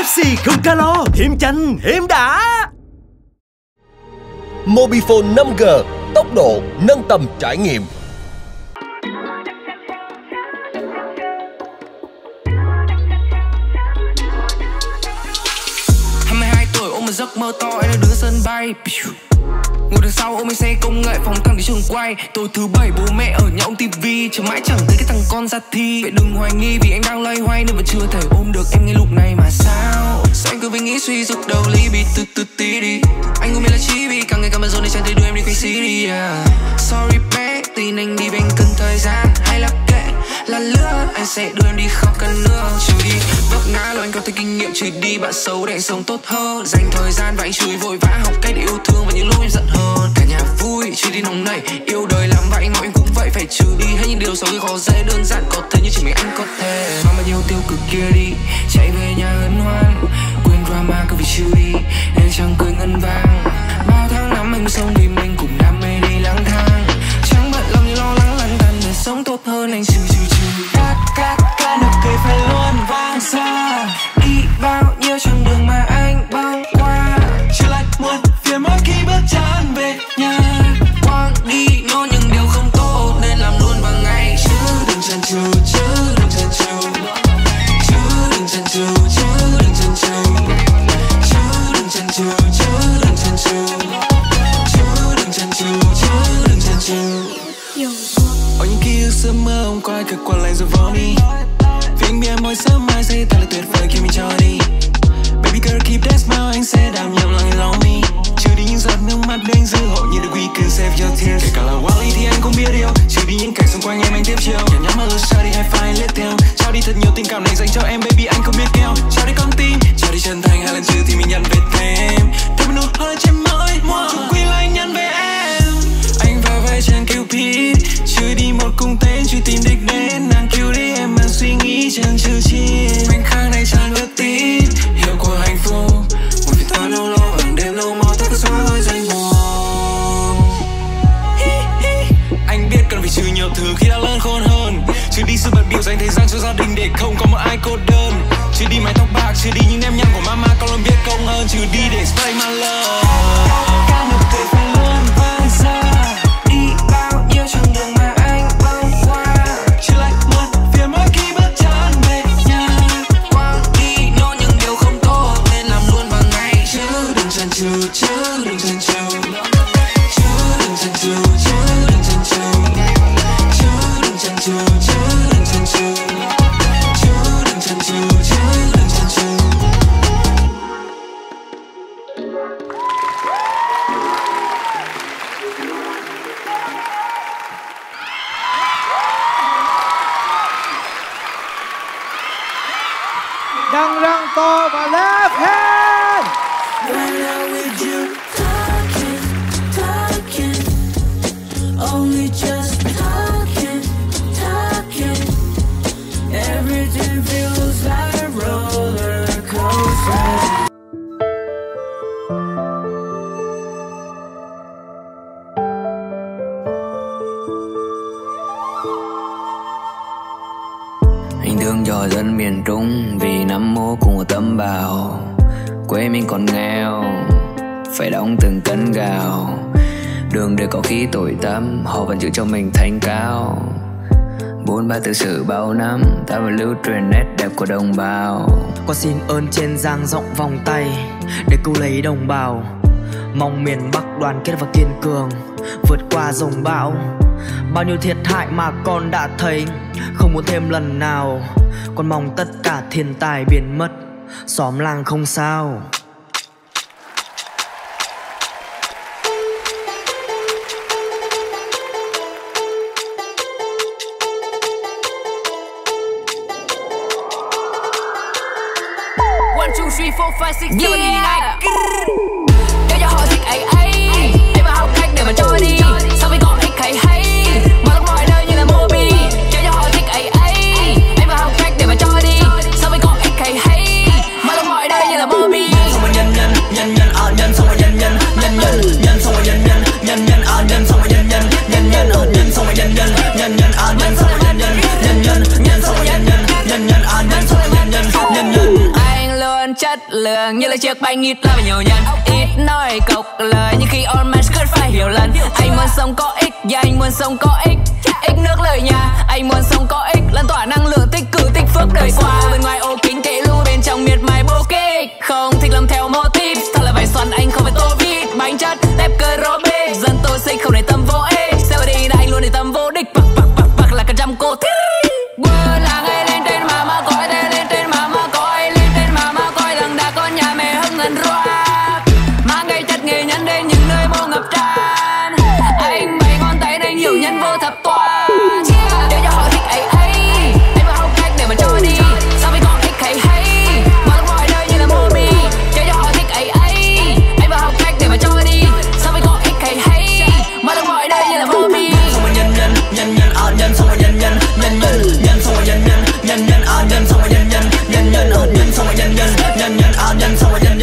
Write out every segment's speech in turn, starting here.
Pepsi không calo, thêm chanh, thêm đã. Mobifone 5G, tốc độ nâng tầm trải nghiệm. Giấc mơ to em đứng sân bay, ngồi đằng sau ôm cái xe công nghệ phóng thẳng đến trường quay. Tối thứ bảy bố mẹ ở nhà ôm tivi, chờ mãi chẳng thấy cái thằng con ra thi. Vậy đừng hoài nghi vì anh đang loay hoay nên vẫn chưa thể ôm được em ngay lúc này mà sao. Sao anh cứ phải nghĩ suy dục đầu ly bị từ tí đi. Anh không biết là chỉ vì càng ngày càng bận rộn nên chẳng thể đưa em đi quay xí đi. Sorry bé, tin anh đi anh cần thời gian hay là kệ là lứa, anh sẽ đưa em đi khóc cần nữa. Trừ đi vấp ngã rồi anh có thể kinh nghiệm, trừ đi bạn xấu để sống tốt hơn. Dành thời gian và anh chửi vội vã học cách để yêu thương và những lúc em giận hơn. Cả nhà vui, trừ đi nóng nảy, yêu đời lắm và anh mong em cũng vậy. Phải trừ đi hết những điều xấu khi khó dễ đơn giản có thể như chỉ mình anh có thể. Mang bao nhiêu tiêu cực kia đi, chạy về nhà hân hoan, quên drama cứ vì trừ đi nên chẳng cười ngân vang. Bao tháng năm anh sống vì mình cùng đam mê đi lang thang, chẳng bận lòng như lo lắng lăn tăn để sống tốt hơn. Anh trừ các nụ cười phải luôn vang xa, đi bao nhiêu chặng đường mà anh băng qua. Trở lại muộn phiền mỗi khi bước chân về nhà, quăng đi nốt những điều không tốt nên làm luôn vào ngày. Chứ đừng chần chừ, chứ đừng chần chừ, chứ đừng chần chừ, chứ đừng chần chừ, chứ đừng chần chừ, chứ đừng chần chừ, chứ đừng chần chừ, chứ đừng chần chừ. Ở những ký ức sớm mơ hôm qua cực quằn lại rồi vỡ đi. Vì anh biết em mỗi sớm mai sẽ thật là tuyệt vời khi mình cho đi. Baby girl keep that smile, anh sẽ đảm nhiệm lòng lòng mi. Trừ đi những giọt nước mắt để anh giữ hộ như được we can save your tears. Kể cả là Wally thì anh cũng biết điều, trừ đi những cảnh xung quanh em anh tiếp chiều. Nhắm nhắm mà lướt xa đi hay phải let theo. Trao đi thật nhiều tình cảm này dành cho em baby anh không biết keo. Trao đi con tim, trao đi chân thành, hai lần trừ thì mình nhận về thêm. Thêm một nụ hôn trên môi, chung quy là anh nhận về em. Anh vào vai chàng Cupid, trừ đi một cung tên, truy tìm đích đến. Nàng cứu đi em mang suy nghĩ chân trừ chi. Khoảnh khắc này chẳng được tin, hiệu của hạnh phúc. Một phiền toái lâu lâu bằng đêm lâu mò ta cứ xóa hơi danh buồn. Anh biết cần phải trừ nhiều thứ khi đã lớn khôn hơn, trừ đi sự bận bịu dành thời gian cho gia đình để không có một ai cô đơn. Trừ đi mái tóc bạc, trừ đi những nếp nhăn của mama con luôn biết công hơn. Trừ đi để stay my love. Các nụ cười phải luôn vang xa, đi bao nhiêu chặng đường mà anh băng qua. Trở lại muộn phiền mỗi khi bước chân về nhà, quăng đi nốt những điều không tốt nên làm luôn vào ngày. Chứ đừng chần chừ, chứ đừng chần chừ, chứ đừng chần chừ, chứ đừng chần chừ, chứ đừng chần chừ, chứ đừng chần chừ, chứ đừng chần chừ, chứ đừng chần chừ. Đằng răng to và left hand. When I'm with you, talking, only just talking. Everything feels like a roller coaster. Anh thương cho dân miền Trung vì năm mô cùng một tấm bào. Quê mình còn nghèo, phải đóng từng cân gạo. Đường đời có khi tối tăm, họ vẫn giữ cho mình thanh cao. 43 tự sự bao năm, ta vẫn lưu truyền nét đẹp của đồng bào. Con xin ơn trên dang rộng vòng tay để cứu lấy đồng bào. Mong miền Bắc đoàn kết và kiên cường, vượt qua dòng bão. Bao nhiêu thiệt hại mà con đã thấy, không muốn thêm lần nào. Con mong tất cả thiên tai biến mất, xóm làng không sao. One, two, three, four, five, six, seven, eight, để cho họ thích ấy ấy. Em mà học cách để mà cho đi, sao mới có ích hay hay. Mà lúc mọi nơi như là Moby, để cho họ thích ấy ấy. Em mà học cách để mà cho đi, sao mới có ích hay hay. Mà lúc mọi nơi như là Moby. Xong rồi nhân nhân xong rồi nhân nhân xong rồi nhân nhân nhân xong rồi nhân nhân nhân xong rồi nhân nhân nhân xong rồi nhân nhân nhân xong rồi nhân nhân nhân xong rồi nhân nhân nhân. Anh luôn chất lượng như là chiếc bánh ít là nhiều nhân. Ít nói cộc lời nhưng khi on match cần phải hiểu lần. Anh muốn sống có ích, yeah, anh muốn sống có ích. Ích nước lời nhà, anh muốn sống có ích, lan tỏa năng lượng tích cực tích phước đời qua. Bên ngoài ô kính tệ lưu, bên trong miệt mài bô kích. Không thích làm theo mô típ, thật là vải xoắn anh không phải tô vít. Bánh chất, tép cơ rô bê, dân tô xích không để tâm vô ích. Sao đi đã anh luôn để tâm vô đích, bạc là cả trăm cô thích. Là ngay lên trên mà coi, lên trên mà coi, lên trên mà coi rằng đã có nhà mẹ hưng ngân rock. Mang cây chất nghệ nhân đến những nơi mô ngập tràn. Anh bày ngón tay nên nhiều nhân vô thập toàn. Để cho họ thích ấy ấy, anh vào học cách để mà cho đi. Sao với con thích hay hay, mà trong mọi nơi như là Moby. Để cho họ thích ấy ấy, anh vào học cách để mà cho đi. Sao với con thích hay hay, mà trong mọi nơi như là Moby. Xong rồi nhân nhân nhân xong rồi nhân nhân xong rồi nhân nhân nhân xong rồi nhân nhân nhân xong rồi nhân nhân xong rồi nhân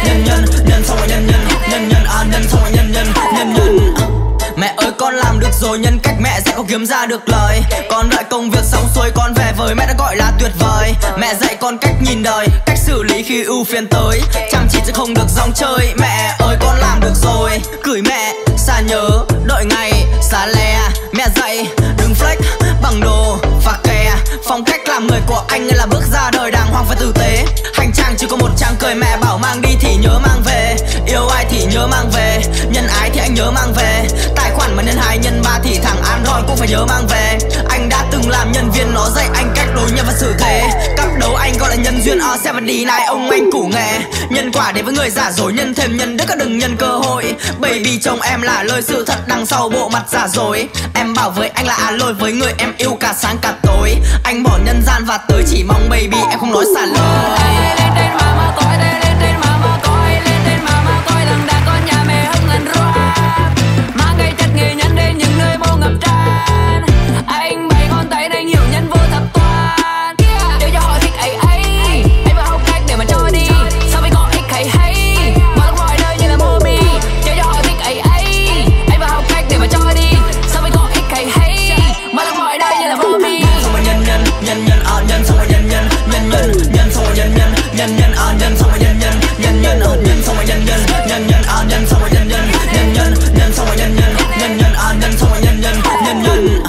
nhân xong rồi nhân nhân xong rồi nhân. Mẹ ơi con làm được rồi, nhân cách mẹ sẽ có kiếm ra được lời. Con đợi công việc xong xuôi con về với mẹ đã gọi là tuyệt vời. Mẹ dạy con cách nhìn đời, cách xử lý khi ưu phiền tới. Chăm chỉ chứ không được dòng chơi. Mẹ ơi con làm được rồi, gửi mẹ xa nhớ đợi ngày xa lè. Mẹ dạy đừng flex bằng đồ và kè. Phong cách làm người của anh là bước ra đời đàng hoàng và tử tế. Hành trang chỉ có một trang cười, mẹ bảo mang đi thì nhớ mang về. Yêu ai thì nhớ mang về, nhân ái thì anh nhớ mang về. Tài khoản mà nhân 2 nhân 3 thì thằng Android cũng phải nhớ mang về. Anh đã từng làm nhân viên, nó dạy anh cách đối nhân và xử thế. Cấp đấu anh gọi là nhân duyên ở 7D này, ông anh củ nghề. Nhân quả đến với người giả dối, nhân thêm nhân đức, đừng nhân cơ hội. Baby chồng em là lời sự thật đằng sau bộ mặt giả dối. Em bảo với anh là lôi với người em yêu cả sáng cả tối. Anh bỏ nhân gian và tới chỉ mong baby em không nói xả lời. Lên trên mà coi, lên trên mà coi, lên trên mà coi rằng đã có nhà mẹ hưng ngân rock. Mang cây chất nghệ nhân đến những nơi mô ngập tràn. Anh bày ngón tay nên nhiều nhân vô thập toàn. Để cho họ thích ấy ấy, anh vào học cách để mà cho đi. Sao với con ích hay hay, mà trong mọi nơi như là Moby. Để cho họ thích ấy ấy, anh vào học cách để mà cho đi. Sao với con ích hay hay, mà trong mọi nơi như là Moby. Xong rồi nhân nhân xong rồi nhân nhân xong rồi nhân nhân xong rồi nhân nhân xong rồi nhân nhân xong rồi nhân nhân xong rồi nhân nhân xong rồi nhân.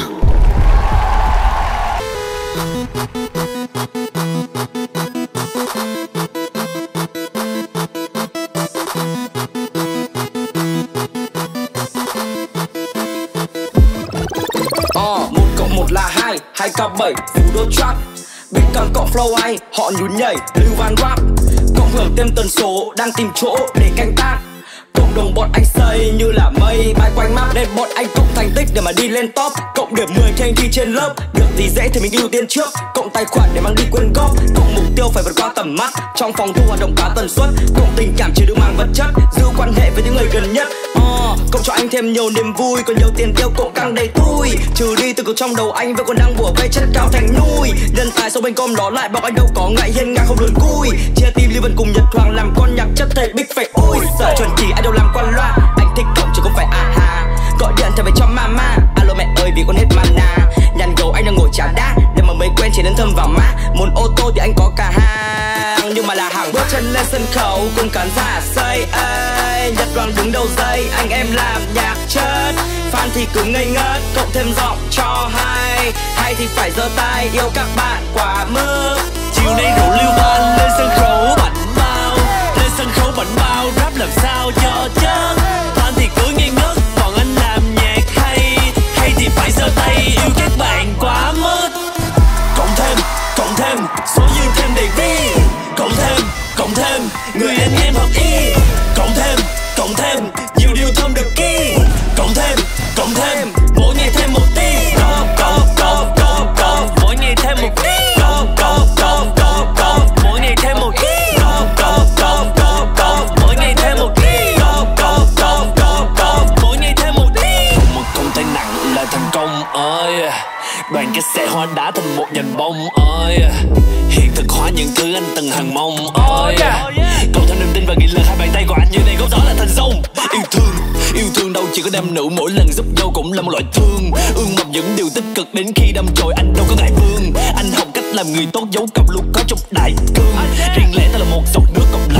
Một cộng một là 2, 2 cộng 7 phú đô trap. Biết càng cộng flow hay, họ nhún nhảy, lưu van rap. Cộng hưởng thêm tần số, đang tìm chỗ để canh tác. Cộng đồng bọn anh xây như là mây, bay quanh map nên bọn anh cộng thành tích để mà đi lên top. Cộng điểm 10 khi anh thi trên lớp, được gì dễ thì mình ưu tiên trước. Cộng tài khoản để mang đi quyên góp, cộng mục tiêu phải vượt qua tầm mắt. Trong phòng thu hoạt động cá tần suất, cộng tình cảm chứ đừng mang vật chất, giữ quan hệ với những người gần nhất. Cộng cho anh thêm nhiều niềm vui, còn nhiều tiền tiêu cộng căng đầy tui. Trừ đi từ cực trong đầu anh vẫn còn đang bủa vây chất cao thành núi. Nhân tài sau bên com đó lại bọc anh đâu có ngại hiên ngang không lùn cui. Chia tim Lưu Vân cùng Nhật Hoàng làm con nhạc chất thể big phải ôi. Sợ chuẩn chỉ anh đâu làm qua loa, anh thích cộng chứ không phải ha. Gọi điện thật về cho mama, alo mẹ ơi vì con hết mana. Nhàn gầu anh đang ngồi trà đá, để mà mới quen chỉ nên thơm vào má. Muốn ô tô thì anh có cả hàng, nhưng mà là hàng bước chân lên sân khấu cùng khán giả say ơi. Nhật Hoàng đứng đầu dây, anh em làm nhạc chất. Fan thì cứ ngây ngất, cộng thêm giọng cho hay. Hay thì phải giơ tay, yêu các bạn quá mức. Chiều nay rượu Lưu Van lên sân khấu bảnh bao, lên sân khấu bảnh bao, rap làm sao cho chất. Fan thì cứ ngây ngất, còn anh làm nhạc hay. Hay thì phải giơ tay, yêu các bạn quá mức. Cộng thêm, số dư thêm đầy vi. Cộng thêm, người anh em hợp ý. Cộng thêm, nhiều điều thơm được ký. Cộng thêm, mỗi ngày thêm một tí. Mỗi ngày thêm một tí. Mỗi ngày thêm một tí. Mỗi ngày thêm một tí. Mỗi ngày thêm một tí. Một công tay nặng là thành công ơi. Đoàn cái xe hoa đá thành một nhành bông ơi. Hiện thực hóa những thứ anh từng hằng mong ơi. Cộng thêm niềm tin và nghị lực, hai bàn tay của anh như này góp gió là thành sông. Yêu thương đâu chỉ có nam nữ, mỗi lần giúp nhau cũng là một loại thương. Ương mập những điều tích cực đến khi đâm chồi anh đâu có ngại vương. Anh học cách làm người tốt, giấu cặp luôn có trong đại cương. Riêng lẽ ta là một giọt nước cộng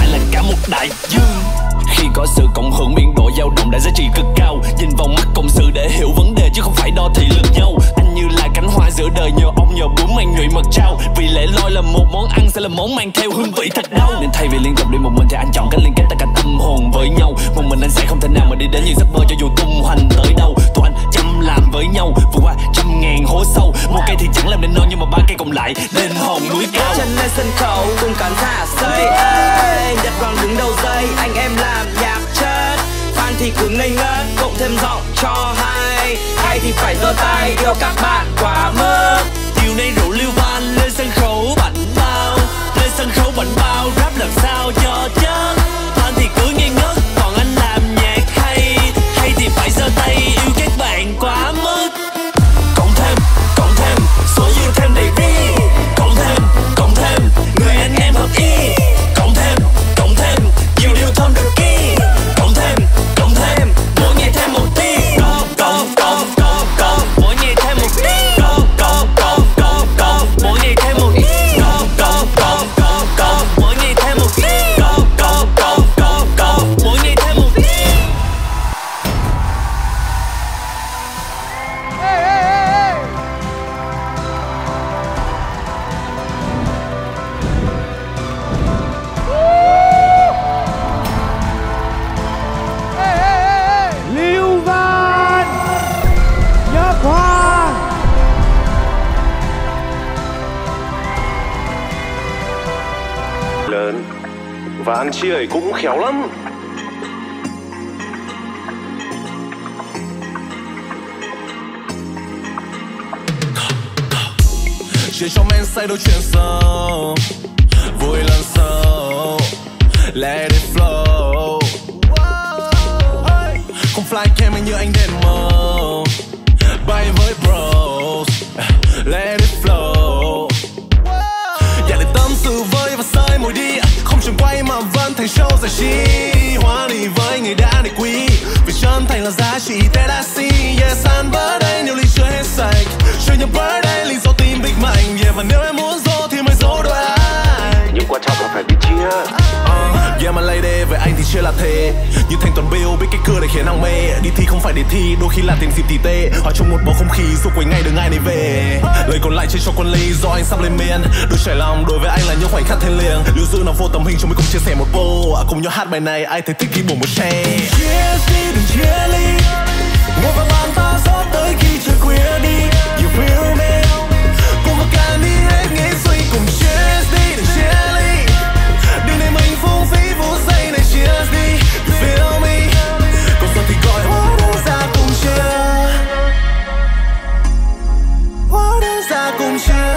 một đại dương. Khi có sự cộng hưởng biên độ dao động đã giá trị cực cao. Nhìn vào mắt cộng sự để hiểu vấn đề chứ không phải đo thị lực nhau. Anh như là cánh hoa giữa đời nhờ ông nhờ bướm mang nhụy mật trao. Vì lẽ loi là một món ăn sẽ là món mang theo hương vị thật đau. Nên thay vì liên tục đi một mình thì anh chọn cách liên kết tất cả tâm hồn với nhau. Một mình anh sẽ không thể nào mà đi đến những giấc mơ cho dù tung hoành tới đâu. Tụi anh chăm làm với nhau vượt qua 100.000 hố sâu. Một cây thì chẳng làm nên non nhưng mà ba cây cộng lại nên hòn núi cao. Chân lên sân khấu cùng khán giả xây Nhật Hoàng đứng đầu dây anh em làm nhạc chất. Fan thì cứ ngây ngất cộng thêm giọng cho hay. Hay thì phải giơ tay yêu các bạn quá mức. Chiều nay rượu liêu van lên sân khấu bảnh bao. Lên sân khấu bảnh bao rap làm sao cho chất. Fan thì cứ ngây ngất còn anh làm nhạc hay. Hay thì phải giơ tay yêu các bạn quá mức. Cộng thêm số dư thêm đầy ri. Cộng thêm người anh em hợp ý. Cộng thêm nhiều điều thơm được ký. Cộng thêm mỗi ngày thêm một tí. Cộng mỗi ngày thêm một tí. Cộng mỗi ngày thêm một tí. Cộng mỗi ngày thêm một tí. Cộng mỗi ngày thêm một tí. Lưu Văn, Nhật Hoàng. Lớn và anh chị ấy cũng khéo lắm. Chuyện cho men say đôi chuyện sâu vui lần sau. Let it flow. Không fly cam như anh demo. Bay với bros. Let it flow.อยากđể tâm sự với và rơi mồi đi. Không trường quay mà vẫn thành show giải trí. Hoa đi với người đã để quý. Vì chân thành là giá trị that I see. Yeah, san bớt đây nếu ly chưa hết sạch. Chơi nhầm bớt đây lý do tim big mạnh. Yeah, và nếu em muốn dỗ thì mới dỗ đôi anh. Nhưng quan trọng là phải biết chia. Yeah, mà lady với anh thì chưa là thế. Như thành toàn bill biết cái cưa để khiến nàng mê. Đi thi không phải để thi, đôi khi là tìm dịp tỉ tê. Hòa chung một bầu không khí dù quanh ngày đừng ai này về. Lời còn lại trên cho quân ly do anh sắp lên miền. Đôi trải lòng đối với anh là những khoảnh khắc thiêng liêng. Lưu giữ nằm vô tấm hình chúng mình cùng chia sẻ một bộ. Cùng nhau hát bài này ai thấy thích ghi bổ một share. Chia đi đừng chia ly. Ngồi vào bàn ta gió tới khi trời khuya đi. You feel me. Cùng vào cạn đi hết nghĩ suy cùng chia đi đừng chia ly. Đừng để mình phung phí phút giây này chia đi. You feel me. Còn giờ thì gọi hóa đơn ra cùng chia. Hóa đơn ra cùng chia.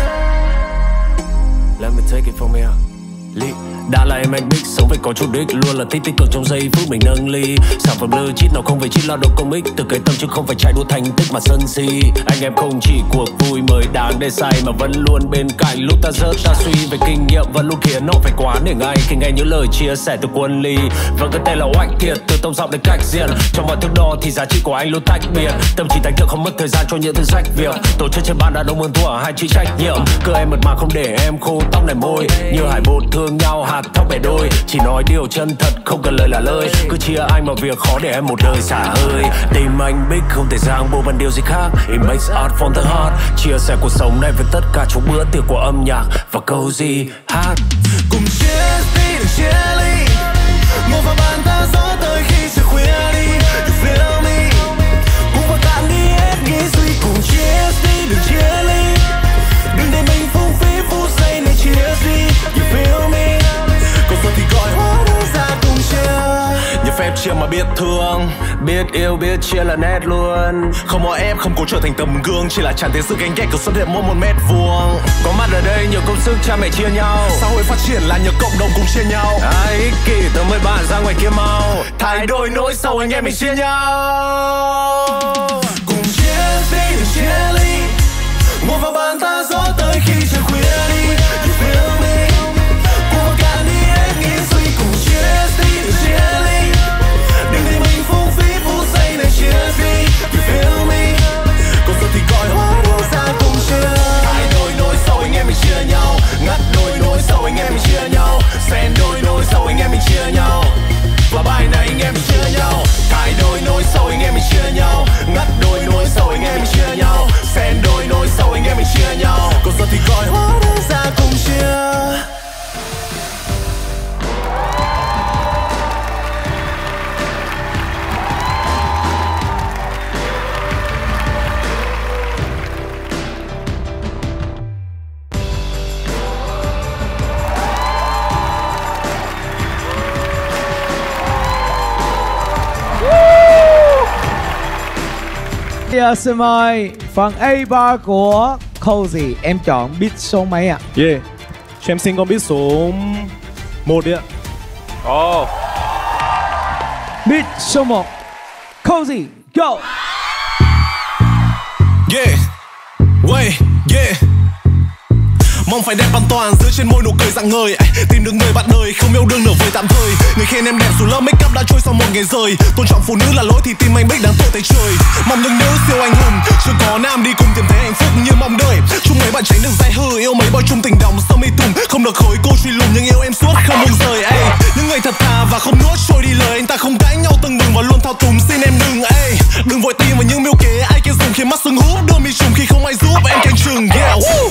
Let me take it from here. Đã là em anh mix sống phải có chủ đích. Luôn là thích tích cực trong giây phút mình nâng ly. Sản phẩm blue cheat nào không về cheat lao động công ích. Từ cái tâm chứ không phải chạy đua thành tích mà sân si. Anh em không chỉ cuộc vui mời đáng để say mà vẫn luôn bên cạnh lúc ta rớt ta suy. Về kinh nghiệm vẫn luôn khiến nó phải quá để ngay khi nghe những lời chia sẻ từ quân ly. Và cái tên là oanh thiệt từ tông giọng đến cách diện. Trong mọi thước đo thì giá trị của anh luôn tách biệt. Tâm trí thành thượng không mất thời gian cho những thứ rách việc. Tổ chức trên bàn đã đông hơn thua hai chịu trách nhiệm. Cơ em mượt mà không để em khô tóc này môi. Như hải bột thương nhau hạt thóc bẻ đôi. Chỉ nói điều chân thật không cần lời là lời. Cứ chia anh vào việc khó để em một đời xả hơi. Tim anh big không thể ràng buộc bằng điều gì khác. It makes art from the heart. Chia sẻ cuộc sống này với tất cả trong bữa tiệc của âm nhạc và câu gì hát. Cùng chia đi đừng chia ly. Ngồi vào bàn ta gió tới khi trời khuya đi. You feel me. Cùng vào cạn đi hết nghĩ suy cùng chia đi đừng chia ly. Đừng để mình phung phí phút giây này chia đi. You feel me. Còn giờ thì gọi hóa đơn ra cùng chia. Như phép chia mà biết thương. Biết yêu biết chia là nét luôn. Không có ép không cố trở thành tấm gương. Chỉ là tràn thế sự ganh ghét cứ xuất hiện mỗi một mét vuông. Có mặt ở đây nhiều công sức cha mẹ chia nhau. Xã hội phát triển là nhờ cộng đồng cùng chia nhau. Ai ích kỷ tớ mới bạn ra ngoài kia mau. Thay đổi nỗi sầu anh em mình chia nhau. Cùng chia đi đừng chia ly. Ngồi vào bàn ta gió tới khi trời khuya đi. You feel me. Cùng vào cạn đi hết nghĩ suy cùng chia đi đừng chia ly. Đừng để mình phung phí phút giây này chia đi. You feel me. Còn giờ thì gọi hóa đơn ra cùng chia. Thay đổi nỗi sầu anh em mình chia nhau. Ngắt đôi nỗi sầu anh em mình chia nhau. Xen đôi nỗi sầu anh em mình chia xin mời phần A bar của Cozy. Em chọn beat số mấy ạ? Yeah, cho em xin con beat số 1 đi ạ. Beat số 1 Cozy, go. Yeah, wait, yeah. Mong phải đẹp an toàn dưới trên môi nụ cười rạng ngời. Tìm được người bạn đời không yêu đương nửa vời tạm thời. Người khen em đẹp dù lớp make up đã trôi sau một ngày rời. Tôn trọng phụ nữ là lỗi thì tim anh bích đáng tội tại trời. Mong những nữ siêu anh hùng chưa có nam đi cùng tìm thấy hạnh phúc như mong đợi. Chúc mấy bạn tránh được dai hư yêu mấy boy chung tình đồng sâu mi tùng. Không được khối cô truy lùng nhưng yêu em suốt không buông rời. Những người thật thà và không nuốt trôi đi lời. Anh ta không cãi nhau từng đường và luôn thao túng xin em đừng. Đừng vội tin vào những miêu kế ai kia dùng khiến mắt sưng húp. Đưa mi trùng khi không ai giúp em canh chừng. Yeah, woo.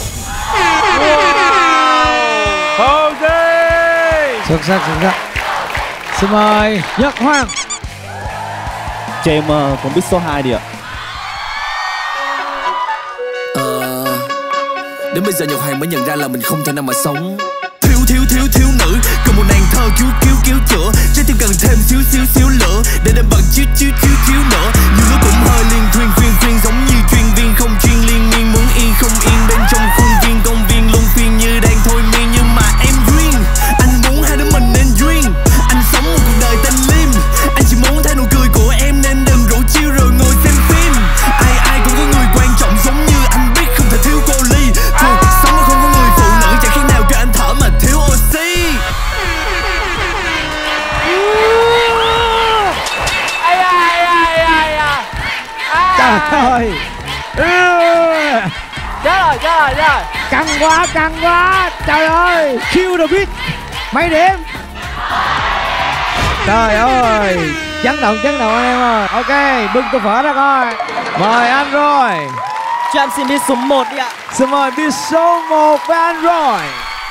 Xuất sắc, xuất sắc. Xin mời Nhật Hoàng. Cho em con beat số 2 đi ạ. Đến bây giờ Nhật Hoàng mới nhận ra là mình không thể nào mà sống. Thiếu nữ, cần một nàng thơ cứu chữa. Trái tim cần thêm xíu lửa để đem bằng chiếu nữa. Nhiều lúc cũng hơi liên thuyên giống như chuyên viên không chuyên liên miên muốn yên không yên bên trong khuôn viên công viên luân phiên như đang thôi miên nhưng mà em duyên. Anh muốn hai đứa mình nên duyên. Anh sống một cuộc đời tên Lim. Anh chỉ muốn thấy nụ cười của em nên đừng rủ chiêu rồi ngồi xem phim. Ai cũng có người quan trọng giống như anh biết không thể thiếu cô ly. Cuộc sống mà không có người phụ nữ chẳng khi nào cho anh thở mà thiếu oxy. Trời ơi. Chết rồi. Căng quá. Trời ơi. Kill the beat. Mấy điểm? Trời ơi. Chấn động anh em ơi. Ok, bưng tô phở ra coi. Mời anh rồi. Cho em xin beat số 1 đi ạ. Xin mời beat số 1 với anh rồi.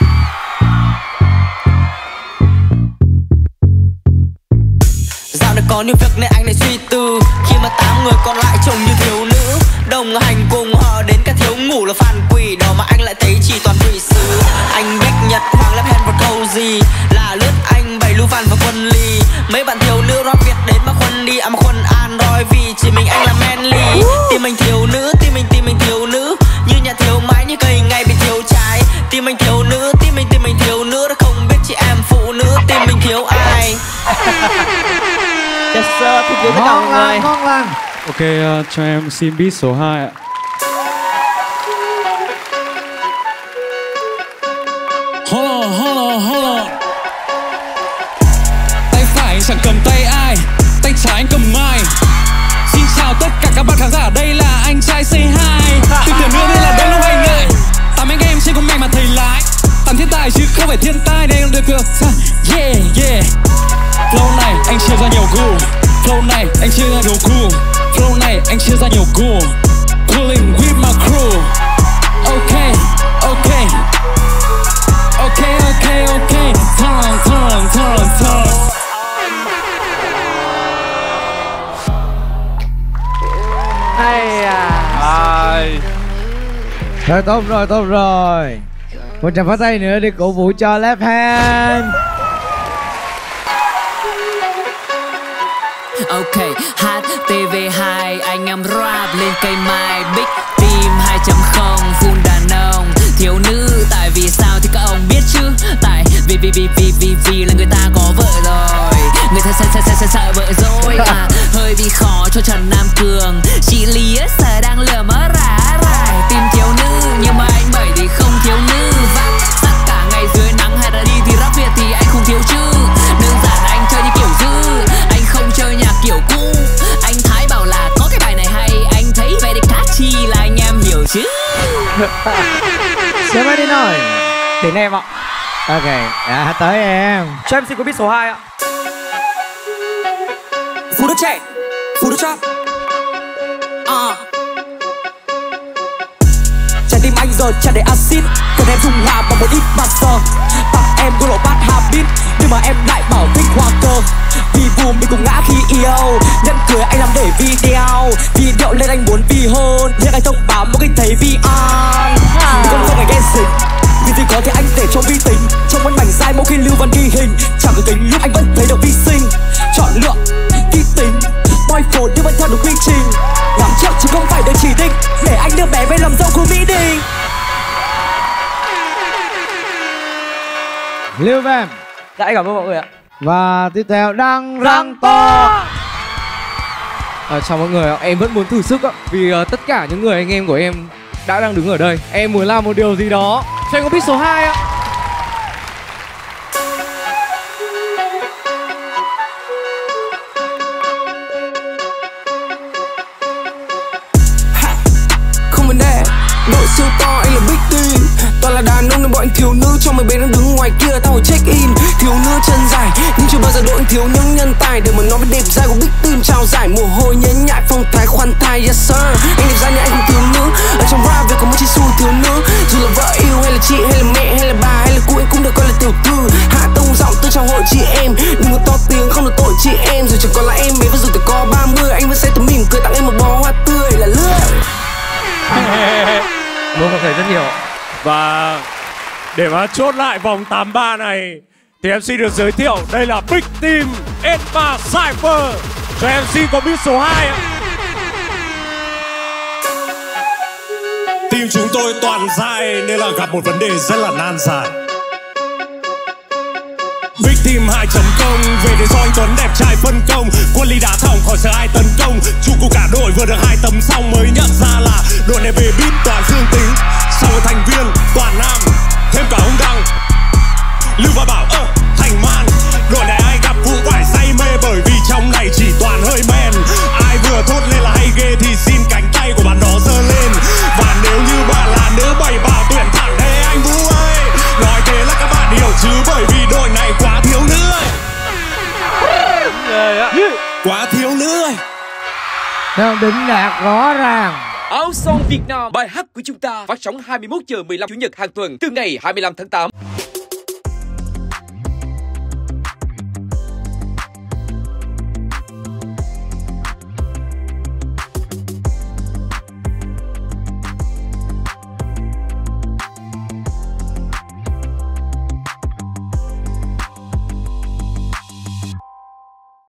Dạo này có nhiều việc nên anh lại suy tư. Khi mà 8 người còn lại trông như thiếu nữ đồng hành cùng họ đến cả thiếu ngủ là phản quỷ. Đó mà anh lại thấy chỉ toàn quỷ sứ. Anh Bích, Nhật, Hoàng, Lap Hand và Cozy là lướt anh bày lưu văn và quân ly. Mấy bạn thiếu nữ rap Việt đến mà khuân đi mà khuân an rồi vì chỉ mình anh là manly. Tim mình thiếu nữ, tim mình thiếu nữ như nhà thiếu mái như cây ngày bị thiếu trái. Tim mình thiếu nữ, tim mình thiếu nữ đã không biết chị em phụ nữ tim mình thiếu ai. Yes sir, thích thiếu tất cả mọi người. Ngon lành. Ok, cho em xin beat số 2 ạ. Hold on. Tay phải anh chẳng cầm tay ai, tay trái anh cầm mai. Xin chào tất cả các bạn khán giả, đây là anh trai Say Hi. Tìm hiểu nữa đây là đôi lúc hay ngại. 8 anh em trên con mẹ mà thầy lái. 8 thiên tài chứ không phải thiên tai đây được được. Yeah. Flow này anh chia ra nhiều gu. Flow này anh chia ra nhiều gu. Flow này anh chia ra nhiều gu. Pulling with my crew. Okay. Turn. Hay à. Thôi tốt rồi. Một tràng pháo tay nữa để cổ vũ cho Lap Hand. Ok, HTV2 anh em rap lên cây mai. Big Team 2.0 full đàn ông thiếu nữ. Tại vì sao thì các ông biết chứ. Tại vì là người ta có vợ rồi. Người ta sợ vợ dối à. Hơi bị khó cho Trần Nam Cường. Chị Lý giờ đang lừa mỡ rải. Tìm thiếu nữ nhưng mà anh Bảy thì không thiếu nữ. Vắt sắt cả ngày dưới nắng hay là đi thì rap Việt thì anh không thiếu chứ. Đơn giản anh chơi như kiểu dư. Anh không chơi nhạc kiểu cũ. Anh Thái bảo là có cái bài này hay. Anh thấy về địch catchy là anh em hiểu chứ. Sẽ mới đi nói. Đến em ạ. Ok, tới em. Cho em xin có beat số 2 ạ. Phụ nữ trẻ, phụ nữ trap. Trái tim anh giờ tràn đầy acid. Cần em dung hòa bằng một ít master. Tặng em đôi lộ bad habit. Nhưng mà em lại bảo thích hoa cơ. Vì buồn mình cùng ngã khi yêu. Nhận cười anh làm để video. Video lên anh muốn vì hơn. Nhưng anh thông báo một cái thấy vì an. Mình không phải ghen xịn. Vì gì có thì anh để cho vi tính. Trong quanh mảnh dai mỗi khi lưu văn ghi hình. Chẳng có tính lúc anh vẫn thấy được vi sinh. Chọn lựa, vi tính. Boy phồn nhưng vẫn theo được quy trình. Làm trước chứ không phải Lil Vam. Dạ em cảm ơn mọi người ạ. Và tiếp theo Đăng Răng To. Chào mọi người ạ, em vẫn muốn thử sức ạ. Vì tất cả những người anh em của em đang đứng ở đây. Em muốn làm một điều gì đó. Cho em có beat số 2 ạ. Không vấn đề, đội siêu to anh là Big Team. Toàn là đàn ông nên bọn anh thiếu nữ, trong mấy bên đang đứng ngoài kia tao phải check in. Thiếu nữ chân dài nhưng chưa bao giờ đội anh thiếu những nhân tài để mà nói về đẹp trai của Big Team. Trao giải mồ hôi nhễ nhại phong thái khoan thai, yes sir. Anh đẹp trai nhưng anh không thiếu nữ, ở trong rap việc có một chỉ xu thiếu nữ. Dù là vợ yêu hay là chị hay là mẹ hay là bà hay là cụ, anh cũng được coi là tiểu thư. Hạ tông giọng từ trong hội chị em, đừng có to tiếng không được tội chị em. Rồi chẳng còn là em bé và dù tuổi có 30, anh vẫn sẽ tấm mỉm cười tặng em một bó hoa tươi là lưỡi. Muốn cảm thấy rất nhiều. Và để mà chốt lại vòng 83 này thì MC được giới thiệu đây là Big Team Espa Cypher. Cho MC có beat số 2 ạ. Team chúng tôi toàn dài nên là gặp một vấn đề rất là nan giải. Big Team 2.0 về để do anh Tuấn đẹp trai phân công. Quân lý đá thòng khỏi sợ ai tấn công. Chủ của cả đội vừa được 2 tấm xong mới nhận ra là đội này về beat toàn dương tính. Sau thành viên toàn nam, thêm cả ông Đăng, Lưu và Bảo thành man. Đội này ai gặp vụ phải say mê bởi vì trong này chỉ toàn hơi men. Ai vừa thốt lên là hay ghê thì xin cánh tay của bạn đó giơ lên. Và nếu như bạn là nữ bày bảo tuyển thẳng thế anh Vũ ơi. Nói thế là các bạn hiểu chứ bởi vì đội này quá thiếu nữ ơi. Quá thiếu nữ ơi. Theo đỉnh đạt rõ ràng. Áo Son Việt Nam, bài hát của chúng ta phát sóng 21 giờ 15 Chủ nhật hàng tuần từ ngày 25 tháng 8.